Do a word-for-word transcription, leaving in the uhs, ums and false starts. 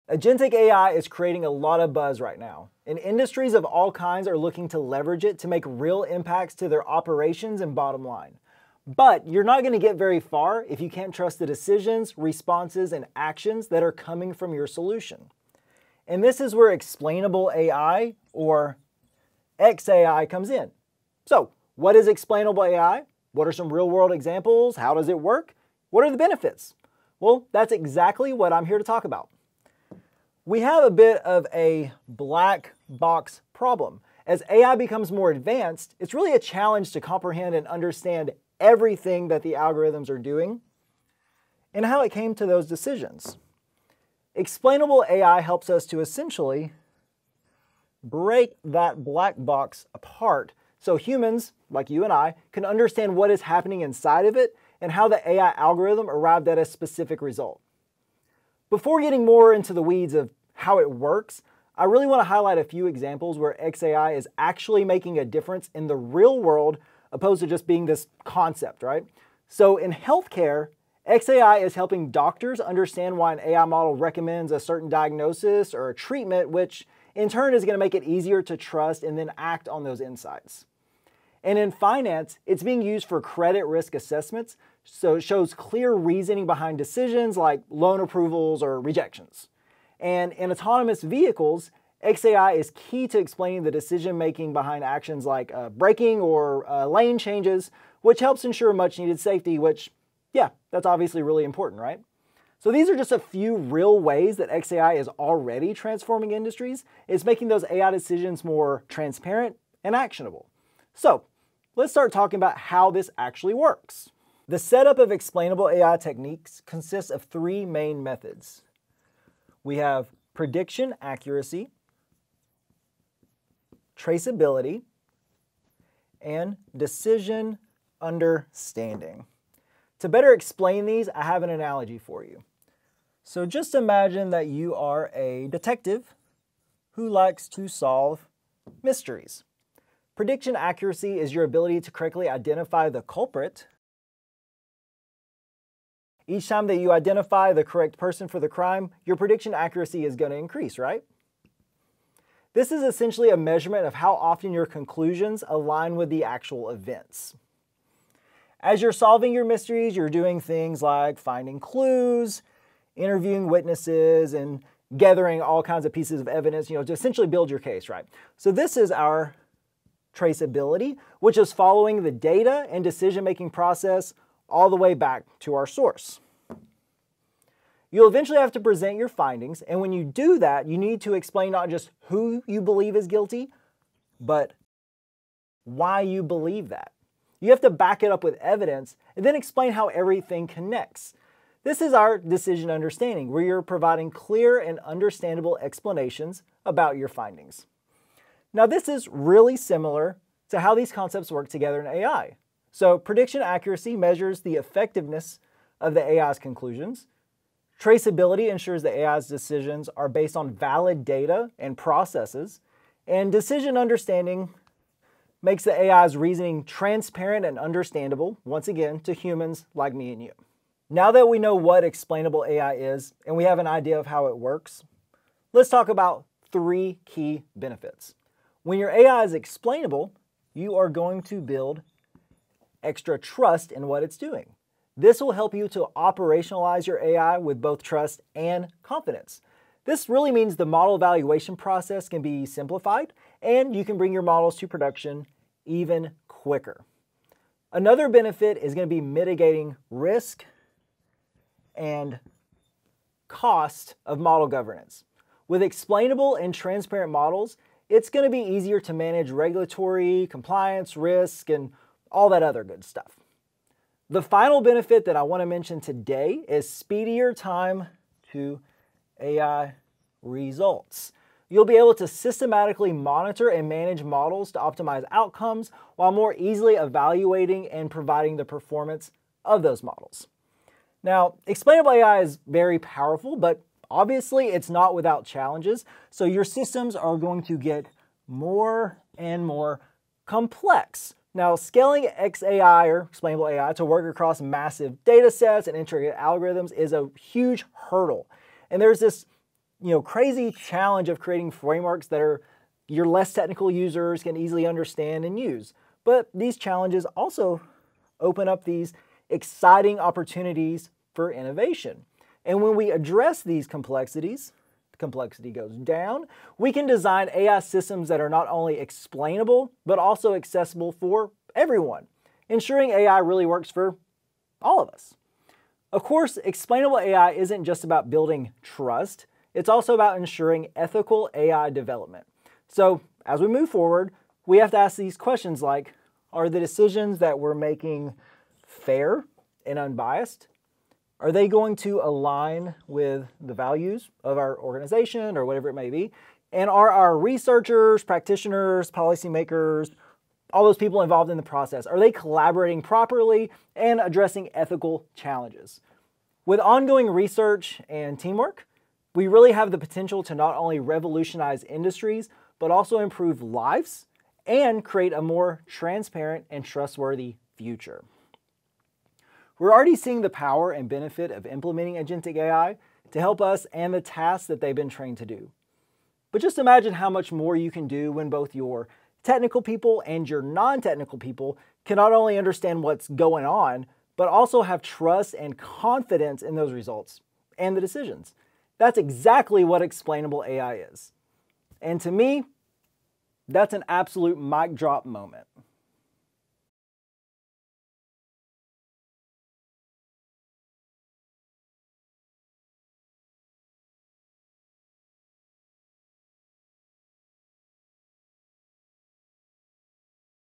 Agentic A I is creating a lot of buzz right now, and industries of all kinds are looking to leverage it to make real impacts to their operations and bottom line. But you're not going to get very far if you can't trust the decisions, responses, and actions that are coming from your solution. And this is where Explainable A I, or X A I, comes in. So, what is Explainable A I? What are some real-world examples? How does it work? What are the benefits? Well, that's exactly what I'm here to talk about. We have a bit of a black box problem. As A I becomes more advanced, it's really a challenge to comprehend and understand everything that the algorithms are doing and how it came to those decisions. Explainable A I helps us to essentially break that black box apart so humans, like you and I, can understand what is happening inside of it and how the A I algorithm arrived at a specific result. Before getting more into the weeds of how it works, I really want to highlight a few examples where X A I is actually making a difference in the real world opposed to just being this concept, right? So in healthcare, X A I is helping doctors understand why an A I model recommends a certain diagnosis or a treatment, which in turn is going to make it easier to trust and then act on those insights. And in finance, it's being used for credit risk assessments, so it shows clear reasoning behind decisions like loan approvals or rejections. And in autonomous vehicles, X A I is key to explaining the decision-making behind actions like uh, braking or uh, lane changes, which helps ensure much-needed safety, which, yeah, that's obviously really important, right? So these are just a few real ways that X A I is already transforming industries. It's making those A I decisions more transparent and actionable. So let's start talking about how this actually works. The setup of explainable A I techniques consists of three main methods. We have prediction accuracy, traceability, and decision understanding. To better explain these, I have an analogy for you. So just imagine that you are a detective who likes to solve mysteries. Prediction accuracy is your ability to correctly identify the culprit. Each time that you identify the correct person for the crime, your prediction accuracy is going to increase, right? This is essentially a measurement of how often your conclusions align with the actual events. As you're solving your mysteries, you're doing things like finding clues, interviewing witnesses, and gathering all kinds of pieces of evidence, you know, to essentially build your case, right? So this is our traceability, which is following the data and decision-making process all the way back to our source. You'll eventually have to present your findings, and when you do that, you need to explain not just who you believe is guilty, but why you believe that. You have to back it up with evidence and then explain how everything connects. This is our decision understanding, where you're providing clear and understandable explanations about your findings. Now, this is really similar to how these concepts work together in A I. So prediction accuracy measures the effectiveness of the A I's conclusions. Traceability ensures the A I's decisions are based on valid data and processes. And decision understanding makes the A I's reasoning transparent and understandable, once again, to humans like me and you. Now that we know what explainable A I is and we have an idea of how it works, let's talk about three key benefits. When your A I is explainable, you are going to build extra trust in what it's doing. This will help you to operationalize your A I with both trust and confidence. This really means the model evaluation process can be simplified and you can bring your models to production even quicker. Another benefit is going to be mitigating risk and cost of model governance. With explainable and transparent models, it's going to be easier to manage regulatory, compliance, risk, and all that other good stuff. The final benefit that I want to mention today is speedier time to A I results. You'll be able to systematically monitor and manage models to optimize outcomes while more easily evaluating and providing the performance of those models. Now, explainable A I is very powerful, but obviously it's not without challenges. So your systems are going to get more and more complex. Now, scaling X A I or explainable A I to work across massive data sets and intricate algorithms is a huge hurdle. And there's this you know, crazy challenge of creating frameworks that are your less technical users can easily understand and use. But these challenges also open up these exciting opportunities for innovation. And when we address these complexities, the complexity goes down, we can design A I systems that are not only explainable, but also accessible for everyone, ensuring A I really works for all of us. Of course, explainable A I isn't just about building trust, it's also about ensuring ethical A I development. So as we move forward, we have to ask these questions like, are the decisions that we're making fair and unbiased? Are they going to align with the values of our organization or whatever it may be? And are our researchers, practitioners, policymakers, all those people involved in the process, are they collaborating properly and addressing ethical challenges? With ongoing research and teamwork, we really have the potential to not only revolutionize industries, but also improve lives and create a more transparent and trustworthy future. We're already seeing the power and benefit of implementing agentic A I to help us and the tasks that they've been trained to do. But just imagine how much more you can do when both your technical people and your non-technical people can not only understand what's going on, but also have trust and confidence in those results and the decisions. That's exactly what explainable A I is. And to me, that's an absolute mic drop moment.